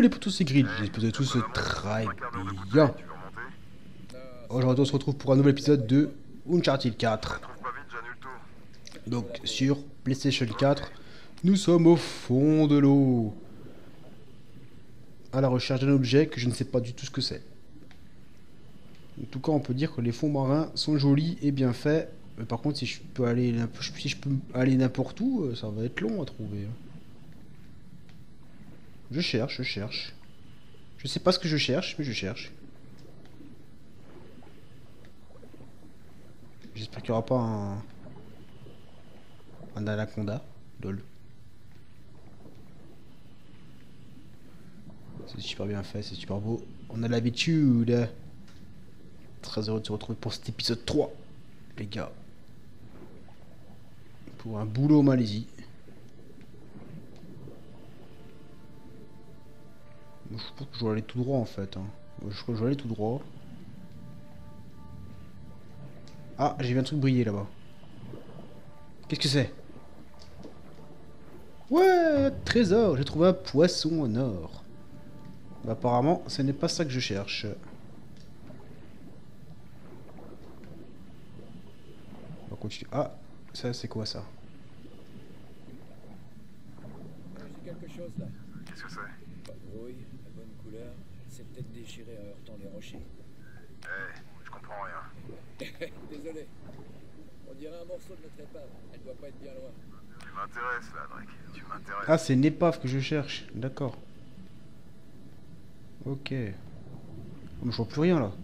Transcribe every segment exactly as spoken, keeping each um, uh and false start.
Yo les potos, c'est Grid, j'espère que tous très bien. Aujourd'hui on se retrouve pour un nouvel épisode de Uncharted quatre. Donc sur PlayStation quatre, nous sommes au fond de l'eau, à la recherche d'un objet que je ne sais pas du tout ce que c'est. En tout cas on peut dire que les fonds marins sont jolis et bien faits. Mais par contre si je peux aller, si je peux aller n'importe où, ça va être long à trouver. Je cherche, je cherche. Je sais pas ce que je cherche, mais je cherche. J'espère qu'il n'y aura pas un... un anaconda. Lol. C'est super bien fait, c'est super beau. On a l'habitude. Très heureux de se retrouver pour cet épisode trois, les gars. Pour un boulot en Malaisie. Je pense que je dois aller tout droit en fait. Hein. Je crois que je dois aller tout droit. Ah, j'ai vu un truc briller là-bas. Qu'est-ce que c'est? Ouais, trésor, j'ai trouvé un poisson en or. Bah, apparemment, ce n'est pas ça que je cherche. On va continuer. Ah, ça c'est quoi ça? J'ai quelque chose là. Qu'est-ce que c'est? Pas de brouille, la bonne couleur. C'est peut-être déchiré en heurtant les rochers. Eh, hey, je comprends rien. Désolé. On dirait un morceau de notre épave. Elle doit pas être bien loin. Tu m'intéresses là, Drake. Tu m'intéresses. Ah, c'est une épave que je cherche. D'accord. Ok. Oh, mais je vois plus rien là.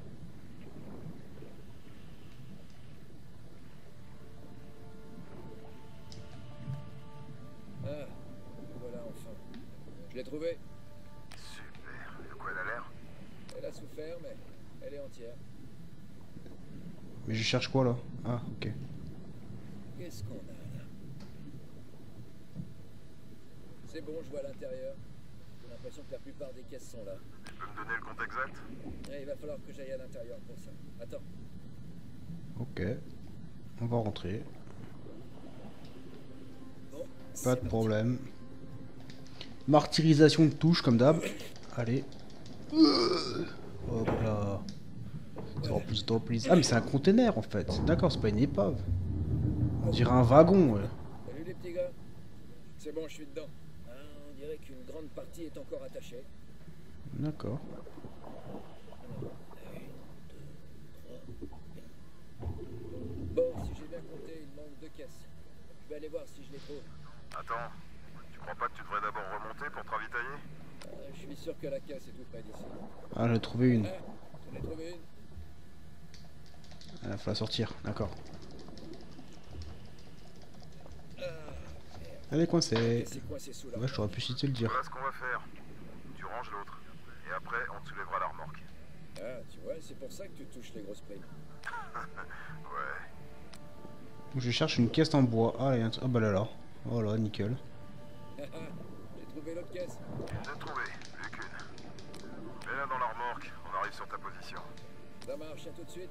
Ah, voilà enfin. Je l'ai trouvée. Super. De quoi elle a l'air? Elle a souffert, mais elle est entière. Mais je cherche quoi là? Ah, ok. Qu'est-ce qu'on a là? C'est bon, je vois l'intérieur. J'ai l'impression que la plupart des caisses sont là. Tu peux me donner le compte exact? Et il va falloir que j'aille à l'intérieur pour ça. Attends. Ok. On va rentrer. Bon, Pas de problème. Martyrisation de touche comme d'hab. Allez. Hop là. En plus, en plus. Ah mais c'est un container en fait. D'accord, c'est pas une épave. On dirait un wagon. Ouais. Salut les petits gars. C'est bon, je suis dedans. Ah, on dirait qu'une grande partie est encore attachée. D'accord. Bon, si j'ai bien compté, il manque deux caisses. Je vais aller voir si je les trouve. Attends. Tu crois pas que tu devrais d'abord remonter pour te ravitailler? Euh, je suis sûr que la caisse est tout près d'ici. Ah, j'en ai trouvé une. Ah, j'en ai trouvé une. Il faut la sortir. D'accord. Ah, Elle est coincée. c'est coincé sous là. Ouais, je t'aurais pu citer le dire. Voilà ce qu'on va faire. Tu ranges l'autre. Et après, on te soulèvera la remorque. Ah, tu vois, c'est pour ça que tu touches les grosses primes. Ouais. Je cherche une caisse en bois. Ah, il y a un truc. Ah bah là là. Voilà, nickel. J'ai trouvé l'autre caisse. Une de trouvée. Plus qu'une. Mets-la dans la remorque. On arrive sur ta position. Ça marche, à tout de suite.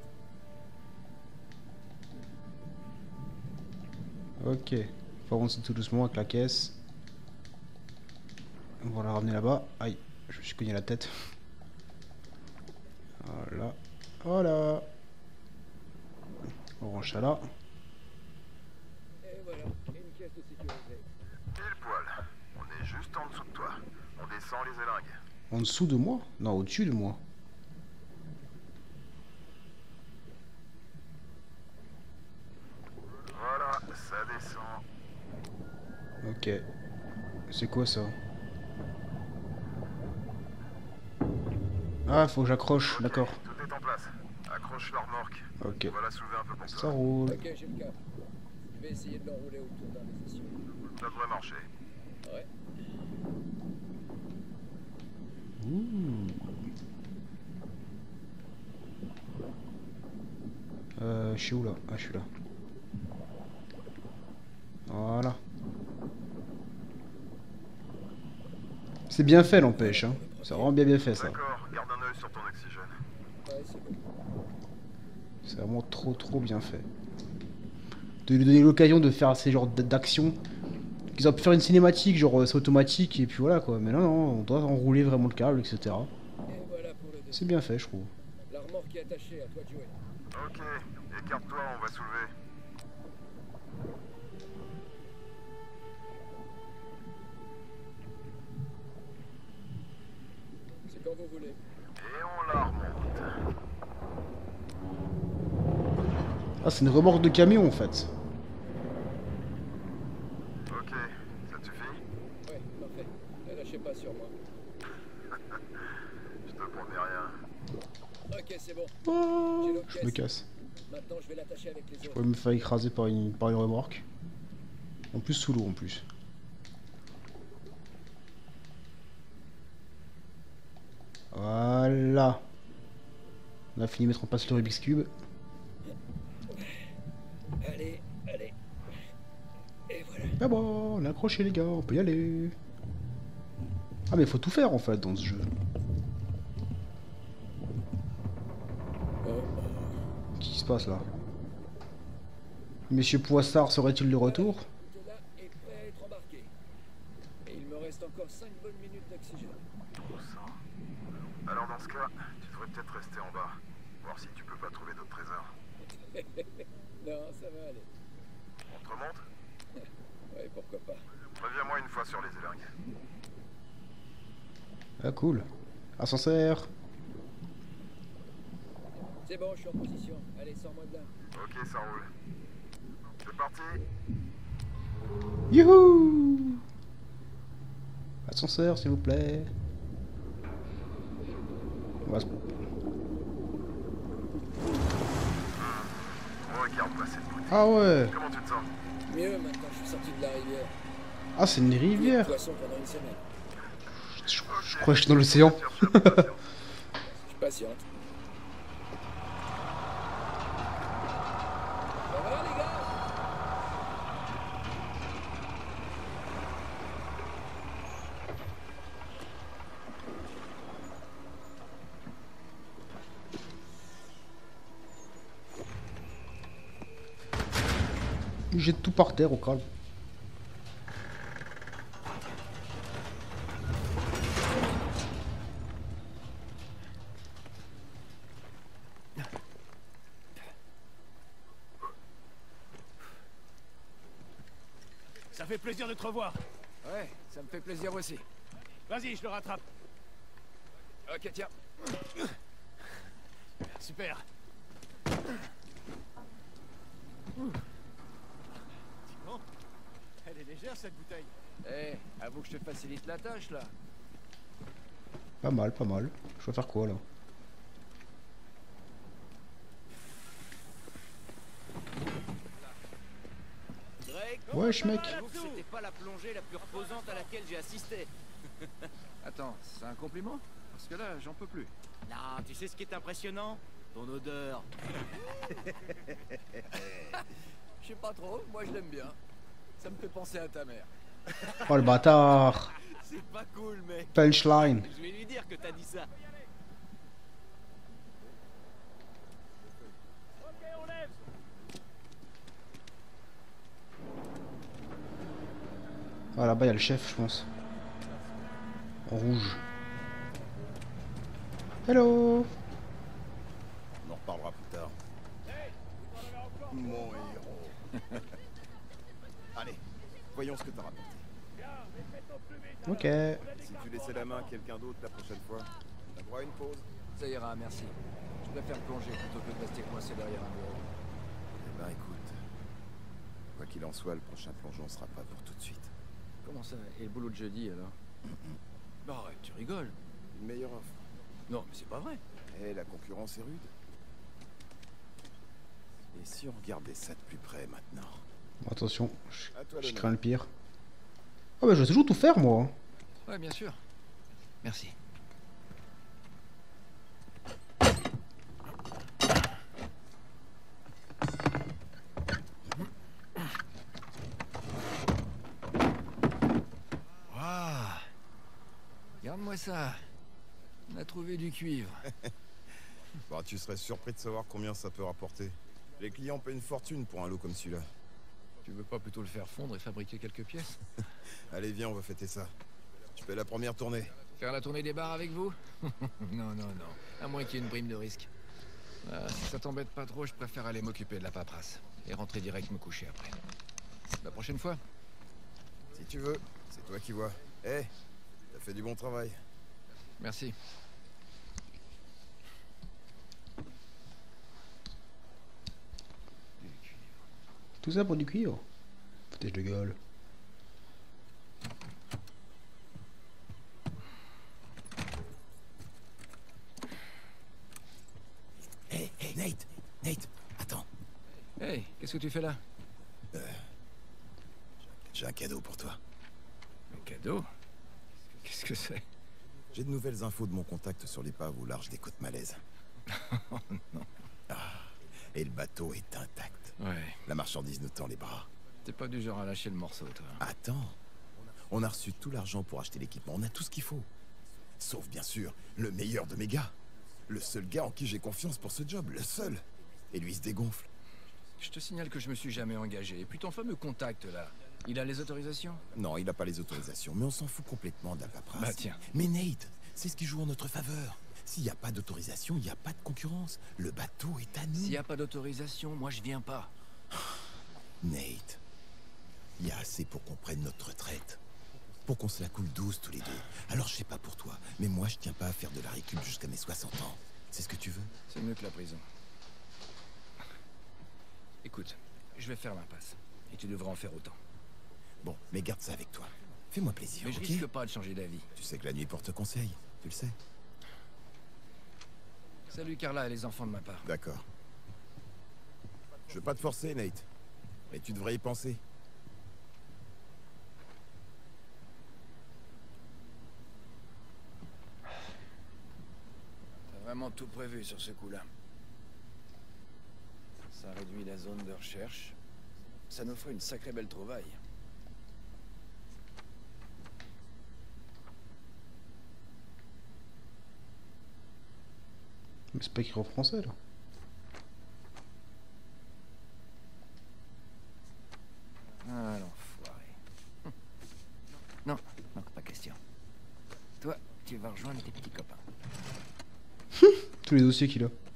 Ok. Faut avancer tout doucement avec la caisse. On va la ramener là-bas. Aïe, je me suis cogné la tête. Voilà. Voilà. On range ça là. Et voilà, une caisse de sécurité. Pile poil. On est juste en dessous de toi. On descend les élingues. En dessous de moi? Non, au-dessus de moi. Voilà, ça descend. Ok. C'est quoi ça? Ah, faut que j'accroche, Ok, d'accord. tout est en place. Accroche la remorque. Ok. On va la soulever un peu pour Ça toi. roule. Ok, j'ai le cap. Je vais essayer de l'enrouler autour d'un des essieux. Ça devrait marcher. Ouais. Ouh. Euh, je suis où là? Ah, je suis là. Voilà. C'est bien fait, n'empêche. Hein. C'est vraiment bien bien fait, ça. D'accord, garde un œil sur ton oxygène. Ouais, c'est bon. C'est vraiment trop trop bien fait. De lui donner l'occasion de faire ces genres d'actions Ils ont pu faire une cinématique, genre c'est automatique et puis voilà quoi. Mais non, non, on doit enrouler vraiment le câble, et cetera. Et voilà pour le C'est dessus. bien fait, je trouve. La remorque est attachée, à toi de jouer. Ok, écarte-toi, on va soulever. C'est quand vous voulez. Et on la remonte. Ah, c'est une remorque de camion en fait. Ok, ça te suffit? Ouais, parfait. Ne lâchez pas sur moi. Je te promets rien. Ok, c'est bon. Oh, J'ai l'autre je me caisse. casse. Maintenant, je vais l'attacher avec les Je autres. pourrais me faire écraser par une, par une remorque. En plus sous l'eau en plus. Voilà. On a fini de mettre en place le Rubik's Cube. Allez, allez. Et voilà. Ah bon, on est accroché les gars, on peut y aller. Ah mais faut tout faire en fait dans ce jeu. Oh, Qu'est-ce qui se passe là? Monsieur Poissard serait-il de retour? tout là est prêt à être embarqué. Et il me reste encore cinq bonnes minutes d'oxygène. Bon sang. Alors dans ce cas, tu devrais peut-être rester en bas. Voir si tu peux pas trouver d'autres trésors. Non, ça va aller. On te remonte? Ouais, pourquoi pas. Reviens-moi une fois sur les élingues. Ah cool. Ascenseur. C'est bon, je suis en position. Allez, sors-moi de là. Ok, ça roule. C'est parti. Youhou! Ascenseur s'il vous plaît. On va se... Regarde-moi cette bouteille. Ah ouais. Comment tu te sens? Mieux, maintenant je suis sorti de la rivière. Ah c'est une rivière. Poisson pendant une semaine. Je, je crois que je suis dans l'océan. Je suis patiente. Ça va, les gars? Il jette tout par terre au calme. Ça fait plaisir de te revoir. Ouais, ça me fait plaisir aussi. Vas-y, je le rattrape. Ok, tiens. Super. Dis donc, elle est légère cette bouteille. Eh, avoue que je te facilite la tâche, là. Pas mal, pas mal. Je vais faire quoi là? Drake, Wesh mec. j'avoue que c'était pas la plongée la plus reposante à laquelle j'ai assisté. Attends, c'est un compliment? Parce que là, j'en peux plus. Non, tu sais ce qui est impressionnant? Ton odeur. Je sais pas trop, moi je l'aime bien. Ça me fait penser à ta mère. Oh le bâtard. C'est pas cool, mec. Punchline. Je vais lui dire que t'as dit ça. Ok, on lève. Ah là-bas il y a le chef je pense. En rouge. Hello. On en reparlera plus tard. Mon héros. Allez, voyons ce que t'as rapporté. Ok. Si tu laissais la main à quelqu'un d'autre la prochaine fois, t'as droit à une pause. Ça ira, merci. Je préfère plonger plutôt que de rester coincé derrière un bureau. Eh ben écoute, quoi qu'il en soit, le prochain plongeon sera pas pour tout de suite. Comment ça? Et le boulot de jeudi, alors? Bah arrête, tu rigoles. Une meilleure offre. Non, mais c'est pas vrai. Eh, la concurrence est rude. Et si on regardait ça de plus près maintenant? Attention, je, À toi, je l'honneur. crains le pire. Ah bah je sais toujours tout faire moi. Ouais, bien sûr. Merci. Waouh! Regarde-moi ça. On a trouvé du cuivre. Bah, tu serais surpris de savoir combien ça peut rapporter. Les clients paient une fortune pour un lot comme celui-là. Tu veux pas plutôt le faire fondre et fabriquer quelques pièces? Allez, viens, on va fêter ça. Je fais la première tournée. Faire la tournée des bars avec vous? Non, non, non. À moins qu'il y ait une prime de risque. Ah, si ça t'embête pas trop, je préfère aller m'occuper de la paperasse. Et rentrer direct me coucher après. La prochaine fois? Si tu veux, c'est toi qui vois. Eh, t'as fait du bon travail. Merci. Tout ça pour du cuivre. Foutage de gueule. Hé, hey, hey, Nate Nate, attends. Hey, qu'est-ce que tu fais là? J'ai un cadeau pour toi. Un cadeau? Qu'est-ce que c'est? J'ai de nouvelles infos de mon contact sur l'épave au large des côtes malaises. Oh non. Ah, et le bateau est intact. Ouais. La marchandise nous tend les bras. T'es pas du genre à lâcher le morceau, toi. Attends. On a reçu tout l'argent pour acheter l'équipement. On a tout ce qu'il faut. Sauf, bien sûr, le meilleur de mes gars. Le seul gars en qui j'ai confiance pour ce job. Le seul. Et lui, il se dégonfle. Je te signale que je me suis jamais engagé. Et puis ton fameux contact, là, il a les autorisations? Non, il n'a pas les autorisations. Mais on s'en fout complètement de la paperasse. Bah tiens. Mais Nate, c'est ce qui joue en notre faveur. S'il n'y a pas d'autorisation, il n'y a pas de concurrence. Le bateau est à nous. S'il n'y a pas d'autorisation, moi je viens pas. Nate, il y a assez pour qu'on prenne notre retraite. Pour qu'on se la coule douce tous les deux. Alors je sais pas pour toi, mais moi je tiens pas à faire de la récup jusqu'à mes soixante ans. C'est ce que tu veux? C'est mieux que la prison. Écoute, je vais faire l'impasse. Et tu devras en faire autant. Bon, mais garde ça avec toi. Fais-moi plaisir, Mais je ok? risque pas de changer d'avis. Tu sais que la nuit porte conseil, tu le sais. Salut Carla et les enfants de ma part. D'accord. Je veux pas te forcer, Nate. Mais tu devrais y penser. T'as vraiment tout prévu sur ce coup-là. Ça réduit la zone de recherche. Ça nous ferait une sacrée belle trouvaille. Mais c'est pas écrit en français là. Ah, l'enfoiré. Hum. Non, non, pas question. Toi, tu vas rejoindre tes petits copains. Tous les dossiers qu'il a.